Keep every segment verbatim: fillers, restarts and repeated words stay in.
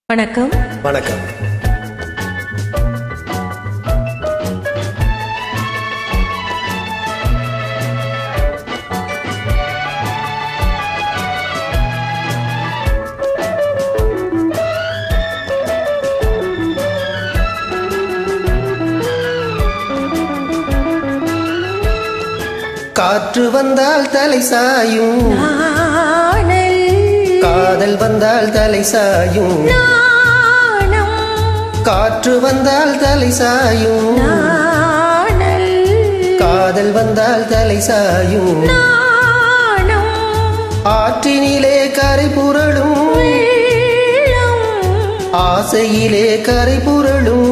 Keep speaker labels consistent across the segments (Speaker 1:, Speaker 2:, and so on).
Speaker 1: வணக்கம்.
Speaker 2: வணக்கம். காற்று வந்தால் தலை சாயும், காதல் வந்தால் தலை சாயும், காற்று வந்தால் தலை சாயும், காதல் வந்தால் தலை சாயும், ஆற்றினிலே கரை புரளும், ஆசையிலே கரை புரளும்,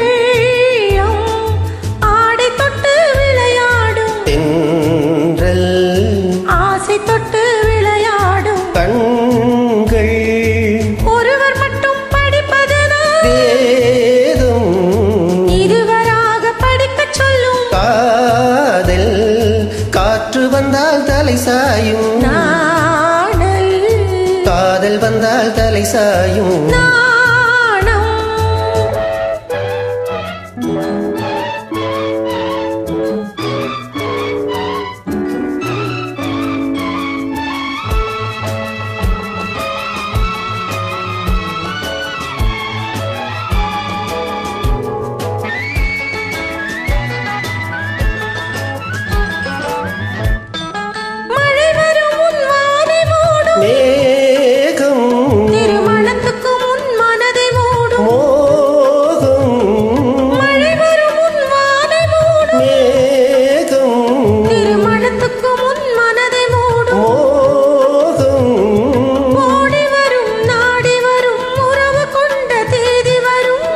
Speaker 1: ஆசை தொட்டு விளையாடும்
Speaker 2: கண்கள்
Speaker 1: ஒருவர் மட்டும் படிப்பதுதான்
Speaker 2: வேதம்,
Speaker 1: இருவராக படிக்கச் சொல்லும்
Speaker 2: காதல். காற்று வந்தால் தலை சாயும்,
Speaker 1: நாணல்
Speaker 2: காதல் வந்தால் தலை சாயும், மேகம்
Speaker 1: திருமணத்துக்கு முன் மனதை மூடும்,
Speaker 2: மோகம்
Speaker 1: மழை வரும் முன் வானை மூடும்,
Speaker 2: மேகம்
Speaker 1: திருமணத்துக்கு முன் மனதை மூடும்,
Speaker 2: மோகம்
Speaker 1: ஓடி வரும் நாடி வரும் உறவு கொண்ட தேதி வரும்,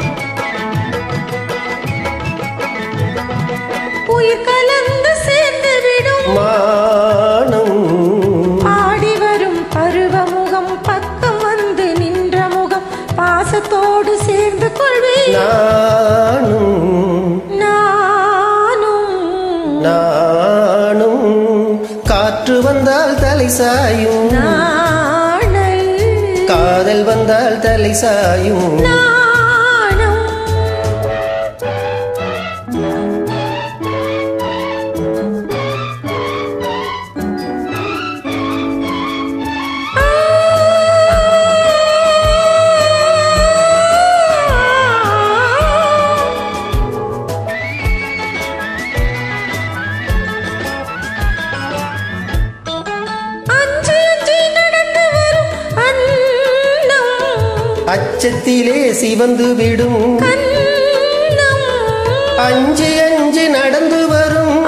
Speaker 1: உயிர் கலந்து சேர்ந்து விடும்
Speaker 2: மானம்
Speaker 1: ஆடி வரும் பருவமுகம், பக்கம் வந்து நின்ற முகம், பாசத்தோடு சேர்ந்து கொள்வேன்
Speaker 2: நானும்
Speaker 1: நானும்.
Speaker 2: நானும். காற்று வந்தால் தலை சாயும்,
Speaker 1: நாணல்
Speaker 2: காதல் வந்தால் தலை சாயும்,
Speaker 1: நாணம்
Speaker 2: அச்சத்திலே சிவந்து விடும், அஞ்சு அஞ்சு நடந்து வரும்,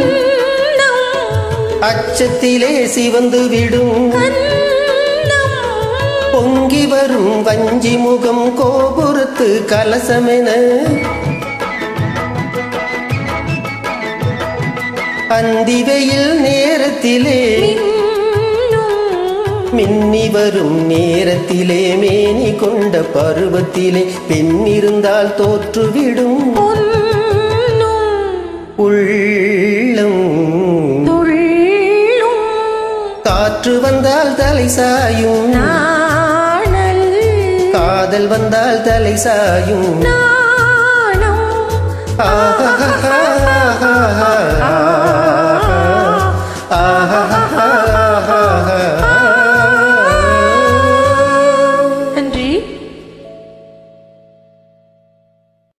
Speaker 2: அச்சத்திலே சிவந்து விடும், பொங்கி வரும் வஞ்சி முகம் கோபுரத்து கலசமென, அந்தி வெயில் நேரத்திலே மின்னி வரும் நேரத்திலே, மேனி கொண்ட பருவத்திலே பெண்ணிருந்தால் தோற்றுவிடும் உள்ளம். காற்று வந்தால் தலை சாயும்,
Speaker 1: நாணல்
Speaker 2: காதல் வந்தால் தலை சாயும்,
Speaker 1: நாணம்.
Speaker 2: ஆஹா.